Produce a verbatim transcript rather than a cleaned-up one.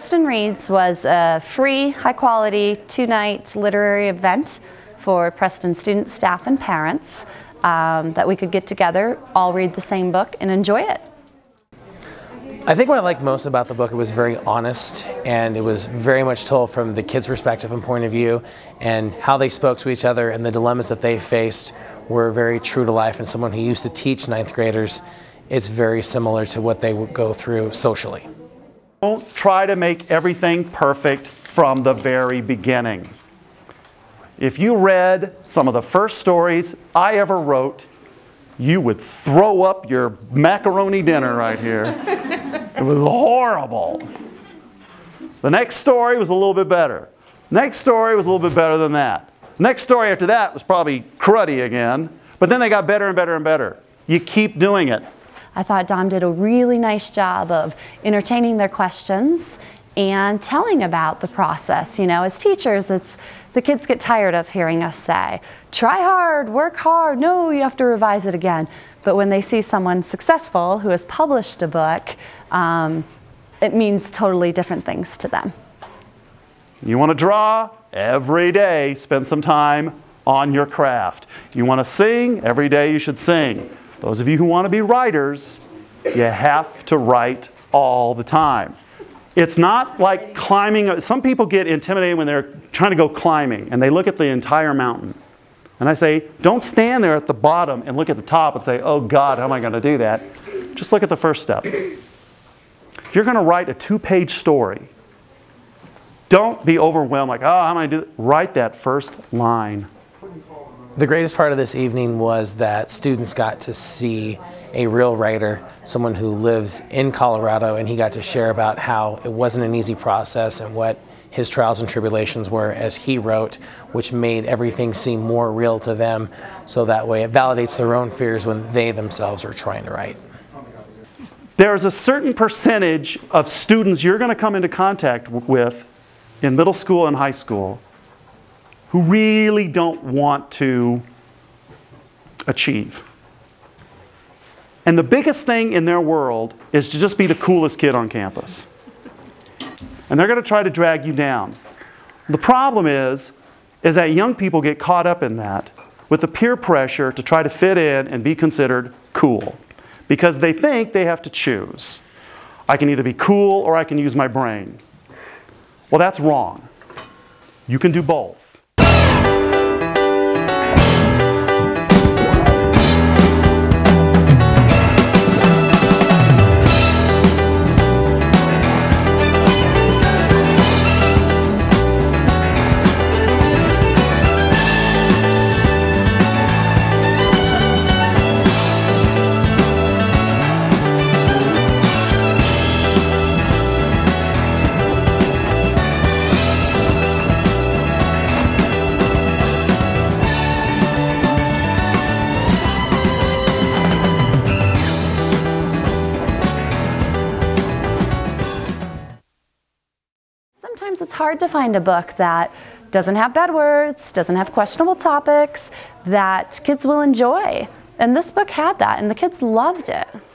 Preston Reads was a free, high-quality, two-night literary event for Preston students, staff, and parents um, that we could get together, all read the same book, and enjoy it. I think what I liked most about the book, it was very honest, and it was very much told from the kids' perspective and point of view, and how they spoke to each other and the dilemmas that they faced were very true to life. And someone who used to teach ninth graders, it's very similar to what they would go through socially. Don't try to make everything perfect from the very beginning. If you read some of the first stories I ever wrote, you would throw up your macaroni dinner right here. It was horrible. The next story was a little bit better. Next story was a little bit better than that. Next story after that was probably cruddy again, but then they got better and better and better. You keep doing it. I thought Dom did a really nice job of entertaining their questions and telling about the process. You know, as teachers, it's the kids get tired of hearing us say, try hard, work hard, no, you have to revise it again. But when they see someone successful who has published a book, um, it means totally different things to them. You want to draw? Every day, spend some time on your craft. You want to sing? Every day you should sing. Those of you who want to be writers, you have to write all the time. It's not like climbing. Some people get intimidated when they're trying to go climbing and they look at the entire mountain. And I say, don't stand there at the bottom and look at the top and say, oh God, how am I going to do that? Just look at the first step. If you're going to write a two-page story, don't be overwhelmed like, oh, how am I going to do that? Write that first line. The greatest part of this evening was that students got to see a real writer, someone who lives in Colorado, and he got to share about how it wasn't an easy process and what his trials and tribulations were as he wrote, which made everything seem more real to them, so that way it validates their own fears when they themselves are trying to write. There's a certain percentage of students you're going to come into contact with in middle school and high school who really don't want to achieve. And the biggest thing in their world is to just be the coolest kid on campus. And they're going to try to drag you down. The problem is, is that young people get caught up in that with the peer pressure to try to fit in and be considered cool. Because they think they have to choose. I can either be cool or I can use my brain. Well, that's wrong. You can do both. Sometimes it's hard to find a book that doesn't have bad words, doesn't have questionable topics, that kids will enjoy. And this book had that, and the kids loved it.